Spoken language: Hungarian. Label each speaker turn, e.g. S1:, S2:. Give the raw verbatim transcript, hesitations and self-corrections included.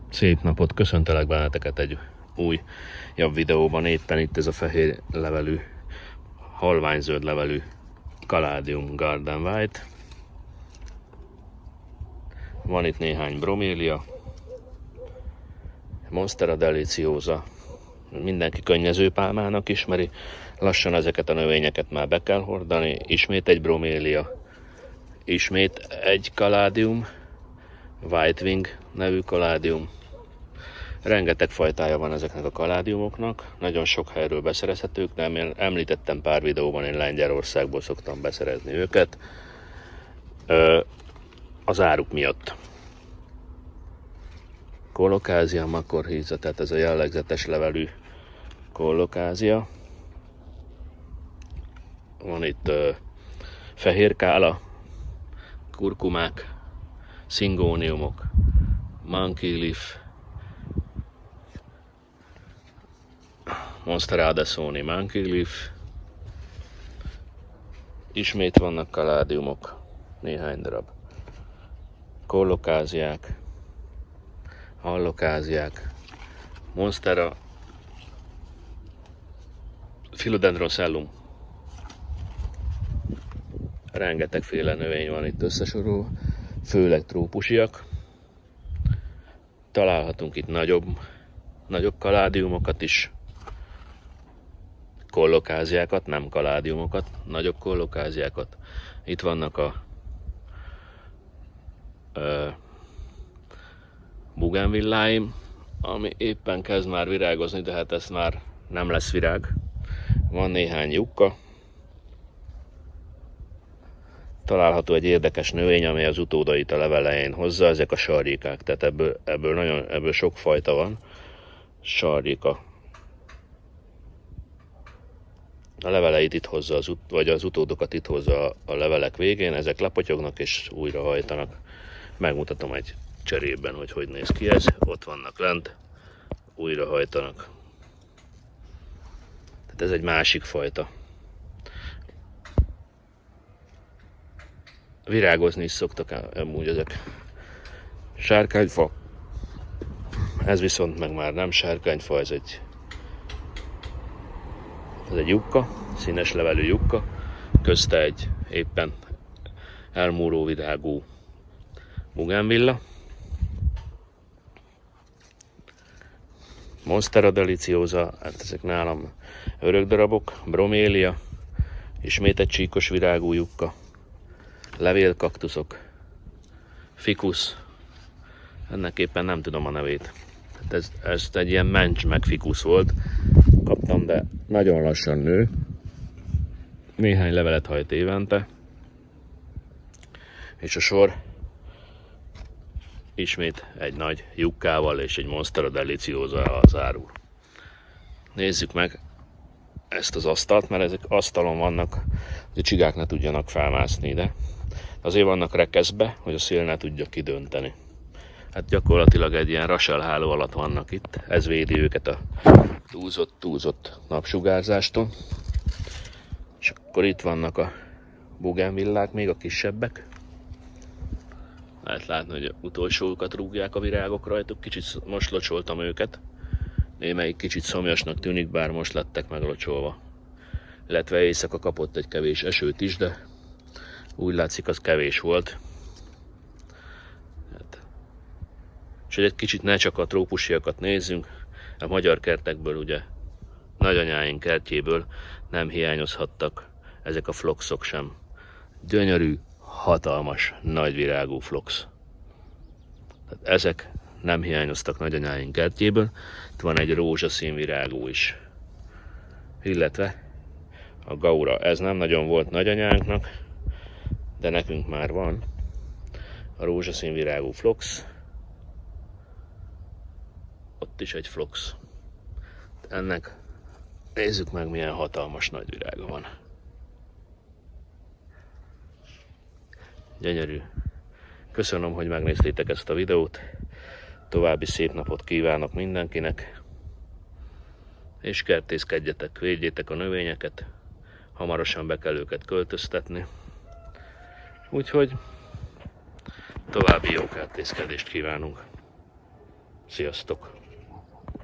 S1: Szép napot, köszöntelek benneteket egy újabb videóban. Éppen itt ez a fehér levelű, halványzöld levelű Caladium Garden White. Van itt néhány bromélia, Monstera deliciosa, mindenki könnyezőpálmának ismeri. Lassan ezeket a növényeket már be kell hordani. Ismét egy bromélia, ismét egy Caladium, White Wing nevű Caladium. Rengeteg fajtája van ezeknek a kaládiumoknak, nagyon sok helyről beszerezhetők, de én említettem pár videóban, én Lengyelországból szoktam beszerezni őket az áruk miatt. Kollokázia makorhíza, tehát ez a jellegzetes levelű kollokázia. Van itt uh, fehérkála, kurkumák, szingóniumok, monkey leaf, Monstera adansoni monkey leaf. Ismét vannak kaládiumok, néhány darab. Kollokáziák, hallokáziák, Monstera philodendron. Rengetegféle növény van itt összesorolva, főleg trópusiak. Találhatunk itt nagyobb, nagyobb kaládiumokat is, kollokáziákat, nem kaládiumokat, nagyobb kollokáziákat. Itt vannak a ö, bugenvilláim, ami éppen kezd már virágozni, de hát ez már nem lesz virág. Van néhány jukka. Található egy érdekes növény, amely az utódait a levelején hozza, ezek a sarjikák. Tehát ebből, ebből, nagyon, ebből sok fajta van. Sarjika. A leveleit itt hozza, az ut- vagy az utódokat itt hozza a levelek végén, ezek lepotyognak és újra hajtanak. Megmutatom egy cserében, hogy hogy néz ki ez. Ott vannak lent, újra hajtanak. Tehát ez egy másik fajta. Virágozni is szoktak amúgy ezek. Sárkányfa. Ez viszont meg már nem sárkányfa, ez egy Ez egy jukka, színes levelű jukka, közte egy éppen elmúló virágú bugenvilla. Monstera deliciosa, hát ezek nálam örök darabok, bromélia, ismét egy csíkos virágú jukka, levélkaktuszok, ficus, ennek éppen nem tudom a nevét. Hát ez, ez egy ilyen mencs meg ficus volt, kaptam, de nagyon lassan nő. Néhány levelet hajt évente. És a sor ismét egy nagy jukkával és egy Monstera deliciosa zárul. Nézzük meg ezt az asztalt, mert ezek asztalon vannak, hogy a csigák ne tudjanak felmászni ide. Azért vannak rekeszbe, hogy a szél ne tudja kidönteni. Hát gyakorlatilag egy ilyen raselháló alatt vannak itt, ez védi őket a túlzott, túlzott napsugárzástól. És akkor itt vannak a bugenvillák, még a kisebbek. Lehet látni, hogy utolsókat rúgják a virágok rajtuk, kicsit most locsoltam őket. Némelyik kicsit szomjasnak tűnik, bár most lettek meglocsolva. Illetve éjszaka kapott egy kevés esőt is, de úgy látszik, az kevés volt. Hát. És hogy egy kicsit ne csak a trópusiakat nézzünk, a magyar kertekből, ugye nagyanyáink kertjéből nem hiányozhattak ezek a floxok sem. Gyönyörű, hatalmas, nagyvirágú flox. Tehát ezek nem hiányoztak nagyanyáink kertjéből. Itt van egy rózsaszín virágú is. Illetve a gaura, ez nem nagyon volt nagyanyánknak, de nekünk már van. A rózsaszín virágú flox. Ott is egy flox. Ennek nézzük meg, milyen hatalmas nagy virága van. Gyönyörű. Köszönöm, hogy megnéztétek ezt a videót. További szép napot kívánok mindenkinek. És kertészkedjetek, védjétek a növényeket. Hamarosan be kell őket költöztetni. Úgyhogy további jó kertészkedést kívánunk. Sziasztok!